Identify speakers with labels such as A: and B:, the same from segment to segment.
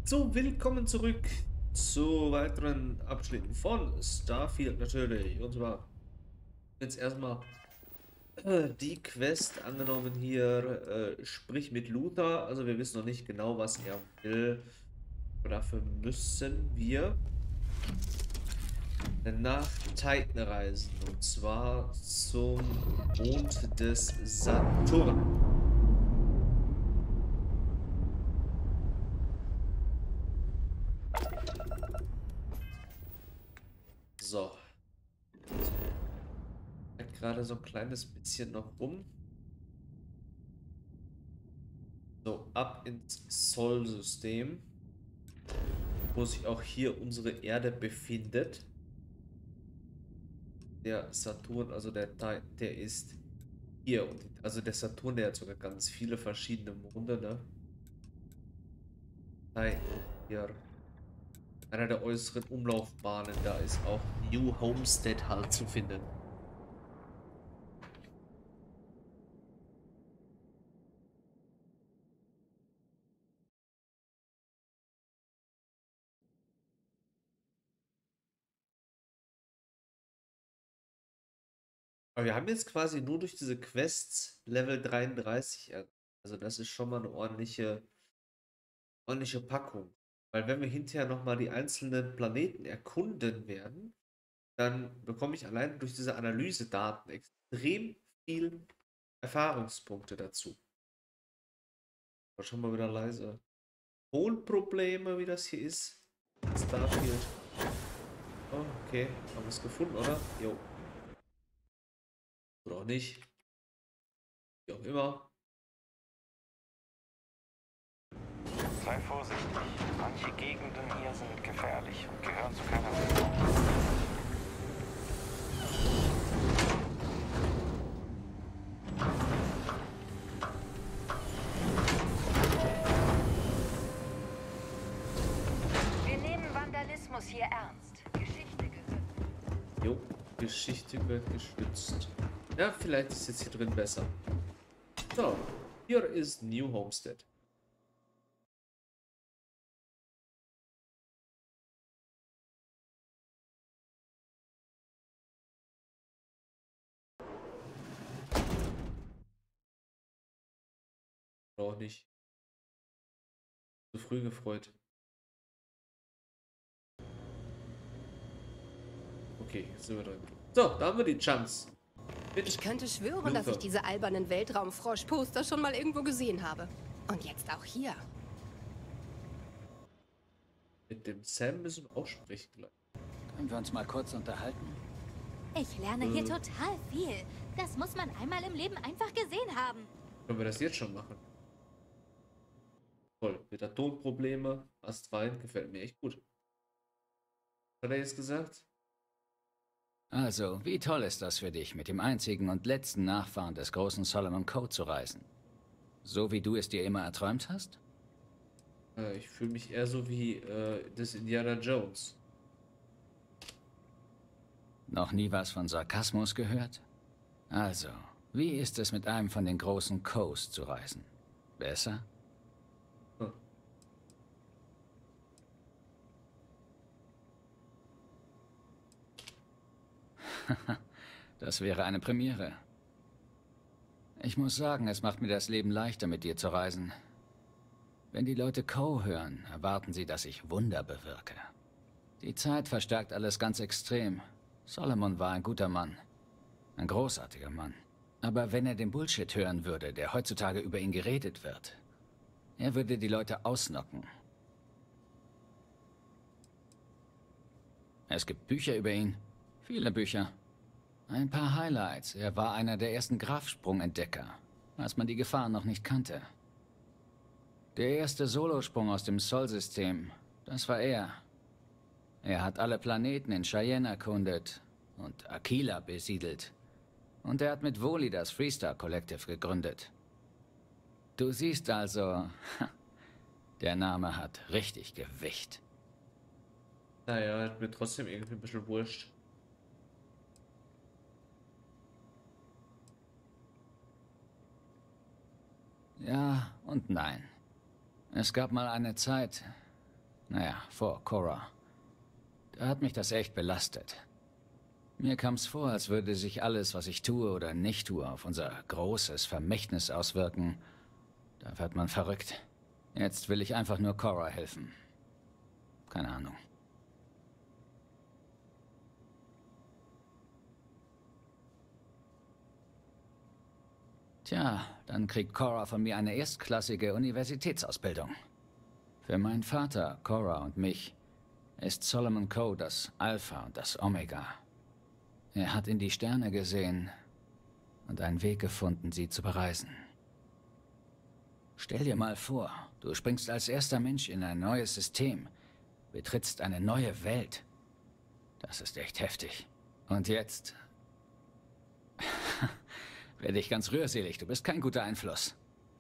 A: So, willkommen zurück zu weiteren Abschnitten von Starfield natürlich. Und zwar jetzt erstmal die Quest angenommen hier, sprich mit Luther. Also wir wissen noch nicht genau, was er will. Aber dafür müssen wir nach Titan reisen. Und zwar zum Mond des Saturn. So, gerade so ein kleines bisschen noch rum. So, ab ins Sol-System, wo sich auch hier unsere Erde befindet. Der Saturn, also der ist hier. Und also der Saturn, der hat sogar ganz viele verschiedene Monde, ne? Titan hier. Einer der äußeren Umlaufbahnen, da ist auch New Homestead halt zu finden. Aber wir haben jetzt quasi nur durch diese Quests Level 33. Also das ist schon mal eine ordentliche Packung. Weil wenn wir hinterher nochmal die einzelnen Planeten erkunden werden, dann bekomme ich allein durch diese Analysedaten extrem viel Erfahrungspunkte dazu. War schon mal wieder leise. Tonprobleme, wie das hier ist. Starfield. Oh, okay. Haben wir es gefunden, oder? Jo. Oder auch nicht. Wie auch immer.
B: Sei vorsichtig. Manche Gegenden hier sind gefährlich und gehören zu keiner Region.
C: Wir nehmen Vandalismus hier ernst. Geschichte gehört.
A: Jo. Geschichte wird geschützt. Ja, vielleicht ist jetzt hier drin besser. So. Hier ist New Homestead. Oder auch nicht. Zu früh gefreut. Okay, jetzt sind wir drin. So, da haben wir die Chance.
D: Ich
A: Mit
D: könnte schwören, dass ich
A: Luther.
D: diese albernen Weltraumfrosch-Poster schon mal irgendwo gesehen habe. Und jetzt auch hier.
A: Mit dem Sam müssen wir auch sprechen gleich.
E: Können wir uns mal kurz unterhalten?
F: Ich lerne hier total viel. Das muss man einmal im Leben einfach gesehen haben.
A: Können wir das jetzt schon machen? Toll. Wieder Tonprobleme. Astrein. Gefällt mir echt gut. Was hat er jetzt gesagt?
E: Also, wie toll ist das für dich, mit dem einzigen und letzten Nachfahren des großen Solomon Code zu reisen? So wie du es dir immer erträumt hast?
A: Ich fühle mich eher so wie das Indiana Jones.
E: Noch nie was von Sarkasmus gehört? Also, wie ist es mit einem von den großen Codes zu reisen? Besser?
A: Hm.
E: Das wäre eine Premiere. Ich muss sagen, es macht mir das Leben leichter, mit dir zu reisen. Wenn die Leute Co. hören, erwarten sie, dass ich Wunder bewirke. Die Zeit verstärkt alles ganz extrem. Solomon war ein guter Mann. Ein großartiger Mann. Aber wenn er den Bullshit hören würde, der heutzutage über ihn geredet wird, er würde die Leute ausnocken. Es gibt Bücher über ihn. Viele Bücher. Ein paar Highlights. Er war einer der ersten Grafsprung-Entdecker, als man die Gefahren noch nicht kannte. Der erste Solosprung aus dem Sol-System, das war er. Er hat alle Planeten in Cheyenne erkundet und Aquila besiedelt. Und er hat mit Woli das Freestar Collective gegründet. Du siehst also, der Name hat richtig Gewicht.
A: Naja, hat mir trotzdem irgendwie ein bisschen wurscht.
E: Ja und nein. Es gab mal eine Zeit, Naja, vor Korra. Da hat mich das echt belastet. Mir kam es vor, als würde sich alles, was ich tue oder nicht tue, auf unser großes Vermächtnis auswirken. Da wird man verrückt. Jetzt will ich einfach nur Korra helfen. Keine Ahnung. Tja, dann kriegt Korra von mir eine erstklassige Universitätsausbildung. Für meinen Vater, Korra und mich ist Solomon Coe das Alpha und das Omega. Er hat in die Sterne gesehen und einen Weg gefunden, sie zu bereisen. Stell dir mal vor, du springst als erster Mensch in ein neues System, betrittst eine neue Welt. Das ist echt heftig. Und jetzt werde ich ganz rührselig. Du bist kein guter Einfluss.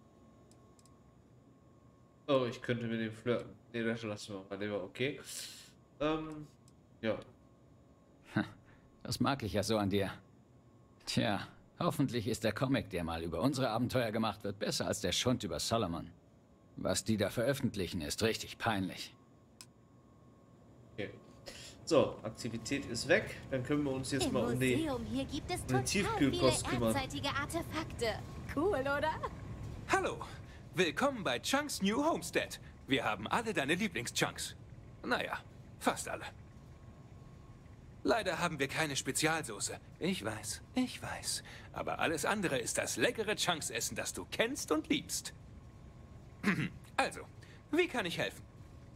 A: Oh, ich könnte mit dem flirten. Nee, das lassen wir mal lieber, okay. Ja.
E: Das mag ich ja so an dir. Tja, hoffentlich ist der Comic, der mal über unsere Abenteuer gemacht wird, besser als der Schund über Solomon. Was die da veröffentlichen, ist richtig peinlich.
A: Okay. So, Aktivität ist weg. Dann können wir uns jetzt
F: Im
A: mal um die
F: Museum hier gibt es
A: den
F: total viele
A: Tiefkühlkost kümmern.
F: erdzeitige Artefakte. Cool, oder?
G: Hallo, willkommen bei Chunks New Homestead. Wir haben alle deine Lieblingschunks. Naja, fast alle. Leider haben wir keine Spezialsoße. Ich weiß. Aber alles andere ist das leckere Chunks-Essen, das du kennst und liebst. Also, wie kann ich helfen?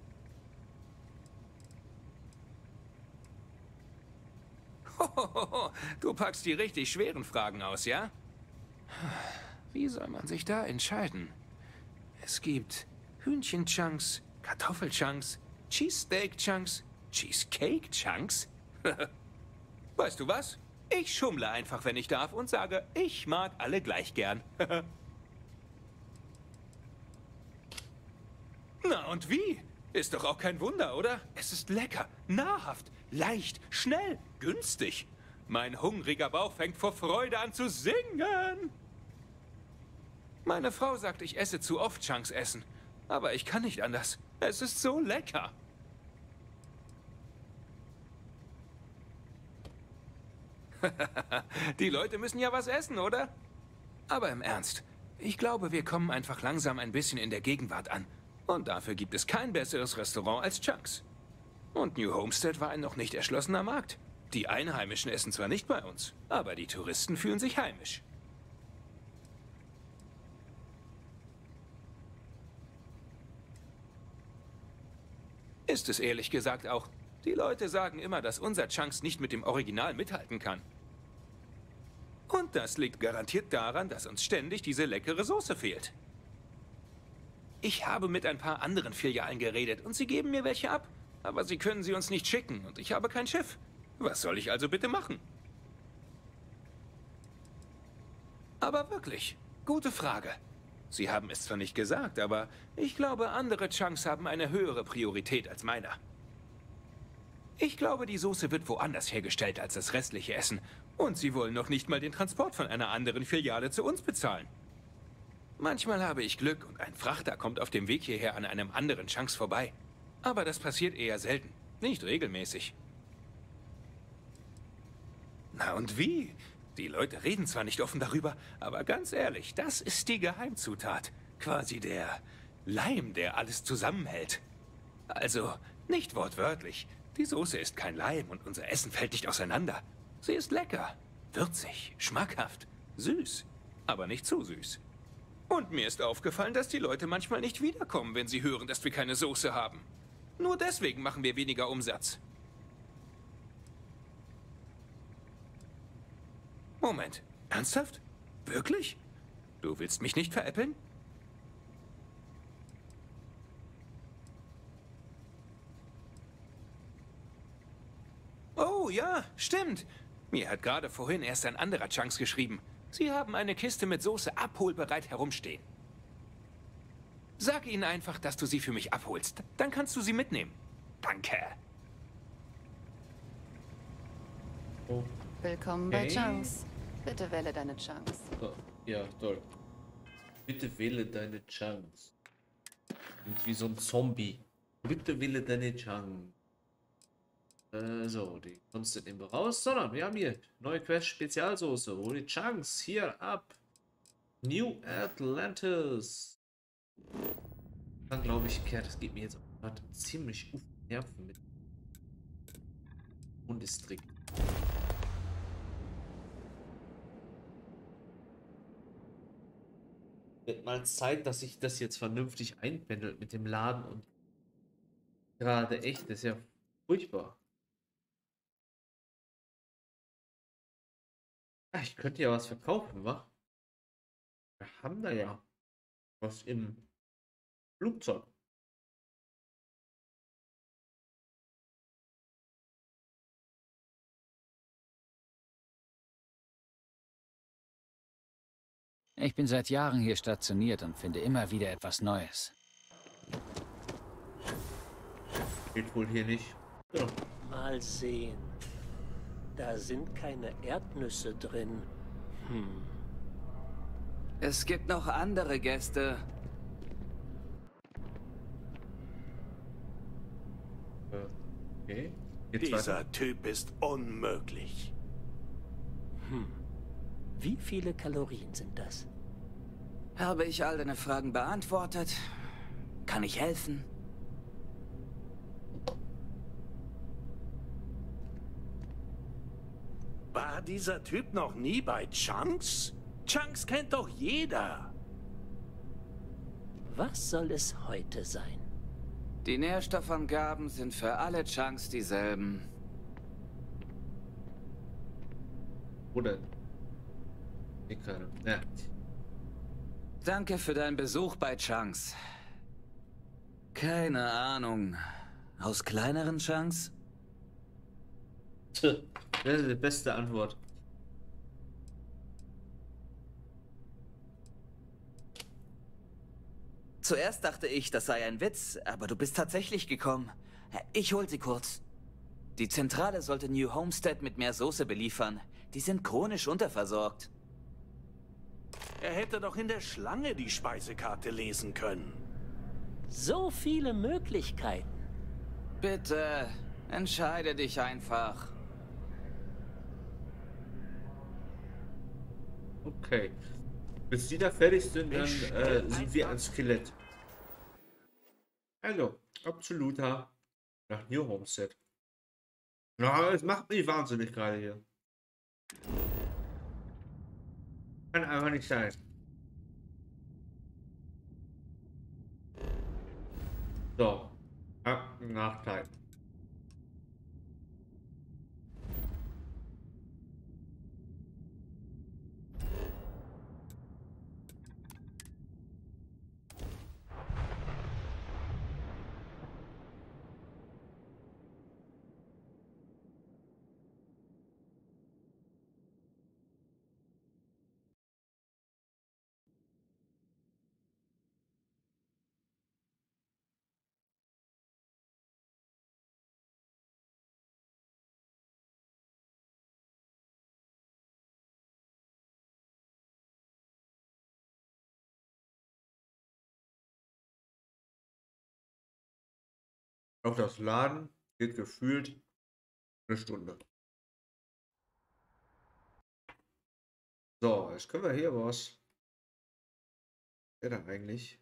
G: Hohoho, du packst die richtig schweren Fragen aus, ja? Wie soll man sich da entscheiden? Es gibt Hühnchen-Chunks, Kartoffel-Chunks, Cheesesteak-Chunks, Cheesecake-Chunks. Weißt du was? Ich schummle einfach, wenn ich darf, und sage, ich mag alle gleich gern. Na und wie? Ist doch auch kein Wunder, oder? Es ist lecker, nahrhaft, leicht, schnell, günstig. Mein hungriger Bauch fängt vor Freude an zu singen. Meine Frau sagt, ich esse zu oft Chunks essen. Aber ich kann nicht anders. Es ist so lecker. Die Leute müssen ja was essen, oder? Aber im Ernst, ich glaube, wir kommen einfach langsam ein bisschen in der Gegenwart an. Und dafür gibt es kein besseres Restaurant als Chunks. Und New Homestead war ein noch nicht erschlossener Markt. Die Einheimischen essen zwar nicht bei uns, aber die Touristen fühlen sich heimisch. Ist es ehrlich gesagt auch. Die Leute sagen immer, dass unser Chunks nicht mit dem Original mithalten kann. Und das liegt garantiert daran, dass uns ständig diese leckere Soße fehlt. Ich habe mit ein paar anderen Filialen geredet und sie geben mir welche ab. Aber sie können sie uns nicht schicken und ich habe kein Schiff. Was soll ich also bitte machen? Aber wirklich, gute Frage. Sie haben es zwar nicht gesagt, aber ich glaube, andere Chunks haben eine höhere Priorität als meiner. Ich glaube, die Soße wird woanders hergestellt als das restliche Essen. Und sie wollen noch nicht mal den Transport von einer anderen Filiale zu uns bezahlen. Manchmal habe ich Glück und ein Frachter kommt auf dem Weg hierher an einem anderen Chunks vorbei. Aber das passiert eher selten, nicht regelmäßig. Na und wie? Die Leute reden zwar nicht offen darüber, aber ganz ehrlich, das ist die Geheimzutat. Quasi der Leim, der alles zusammenhält. Also, nicht wortwörtlich. Die Soße ist kein Leim und unser Essen fällt nicht auseinander. Sie ist lecker, würzig, schmackhaft, süß, aber nicht zu süß. Und mir ist aufgefallen, dass die Leute manchmal nicht wiederkommen, wenn sie hören, dass wir keine Soße haben. Nur deswegen machen wir weniger Umsatz. Moment, ernsthaft? Wirklich? Du willst mich nicht veräppeln? Oh ja, stimmt. Mir hat gerade vorhin erst ein anderer Chunks geschrieben. Sie haben eine Kiste mit Soße abholbereit herumstehen. Sag ihnen einfach, dass du sie für mich abholst. Dann kannst du sie mitnehmen. Danke.
A: Oh.
H: Willkommen bei
A: Okay.
H: Chunks. Bitte wähle deine Chunks.
A: So, ja, toll. Bitte wähle deine Chance. Und wie so ein Zombie. Bitte wähle deine Chance. So, die Konst nehmen wir raus, sondern wir haben hier neue Quest Spezialsoße. Hol die Chunks hier ab. New Atlantis. Dann glaube ich, das geht mir jetzt auch gerade ziemlich auf die Nerven mit Bundesdistrikt. Wird mal Zeit, dass sich das jetzt vernünftig einpendelt mit dem Laden und gerade echt, das ist ja furchtbar. Ja, ich könnte ja was verkaufen, wa? Wir haben da ja was im Flugzeug.
E: Ich bin seit Jahren hier stationiert und finde immer wieder etwas Neues.
A: Geht wohl hier nicht. Ja.
I: Mal sehen. Da sind keine Erdnüsse drin.
J: Es gibt noch andere Gäste.
A: Okay. Geht's weiter?
K: Dieser Typ ist unmöglich.
I: Wie viele Kalorien sind das?
J: Habe ich all deine Fragen beantwortet? Kann ich helfen?
K: War dieser Typ noch nie bei Chunks? Chunks kennt doch jeder.
I: Was soll es heute sein?
J: Die Nährstoffangaben sind für alle Chunks dieselben.
A: Oder? Ich keine. Ja.
J: Danke für deinen Besuch bei Chunks. Keine Ahnung. Aus kleineren Chunks?
A: Das ist die beste Antwort.
J: Zuerst dachte ich, das sei ein Witz, aber du bist tatsächlich gekommen. Ich hol sie kurz. Die Zentrale sollte New Homestead mit mehr Soße beliefern. Die sind chronisch unterversorgt.
K: Er hätte doch in der Schlange die Speisekarte lesen können.
I: So viele Möglichkeiten.
J: Bitte, entscheide dich einfach.
A: Okay. Bis die da fertig sind, dann sind wir ein Skelett. Also, absoluter nach New Homestead. Ja, es macht mich wahnsinnig gerade hier. Kann einfach nicht sein. So. Nachteil. Auch das Laden geht gefühlt eine Stunde. So, jetzt können wir hier was. Wer da eigentlich?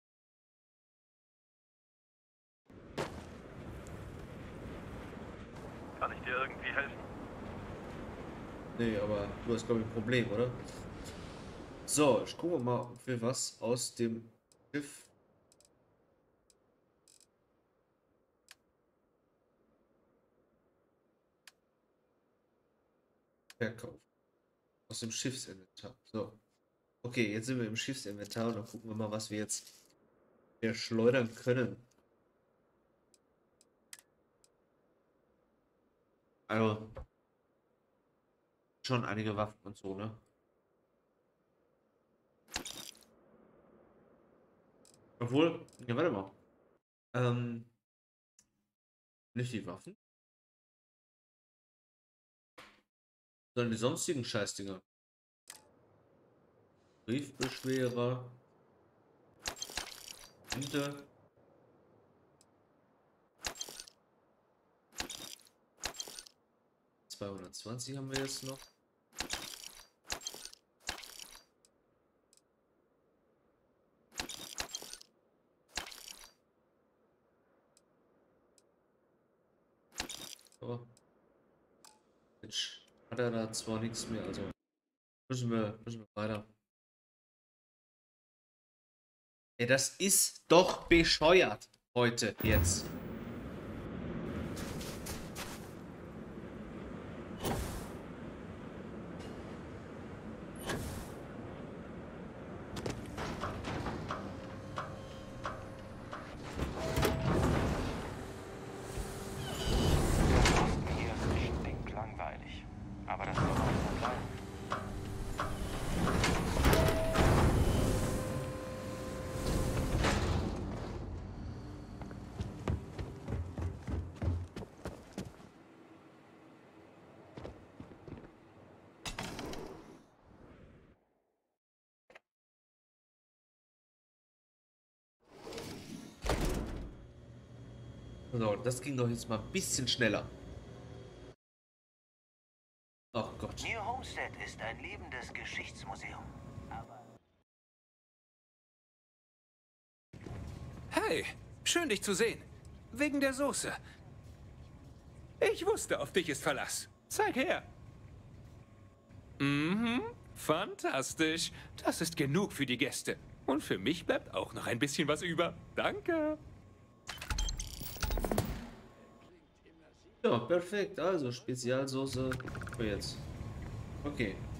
B: Kann ich dir irgendwie helfen?
A: Nee, aber du hast, glaube ich, ein Problem, oder? So, ich gucke mal, ob wir was aus dem Schiff verkaufen. Aus dem Schiffsinventar. So. Okay, jetzt sind wir im Schiffsinventar und dann gucken wir mal, was wir jetzt schleudern können. Also, schon einige Waffen und so, ne? Obwohl, ja, warte mal. Nicht die Waffen, sondern die sonstigen Scheißdinger. Briefbeschwerer. Tinte. 220 haben wir jetzt noch. So. Jetzt hat er da zwar nichts mehr, also müssen wir weiter. Ja, das ist doch bescheuert heute jetzt. So, das ging doch jetzt mal ein bisschen schneller. Ach Gott.
B: New Homestead ist ein lebendes Geschichtsmuseum.
G: Hey, schön dich zu sehen. Wegen der Soße. Ich wusste, auf dich ist Verlass. Zeig her. Mhm, fantastisch. Das ist genug für die Gäste. Und für mich bleibt auch noch ein bisschen was über. Danke.
A: Ja, perfekt. Also Spezialsoße für jetzt. Okay.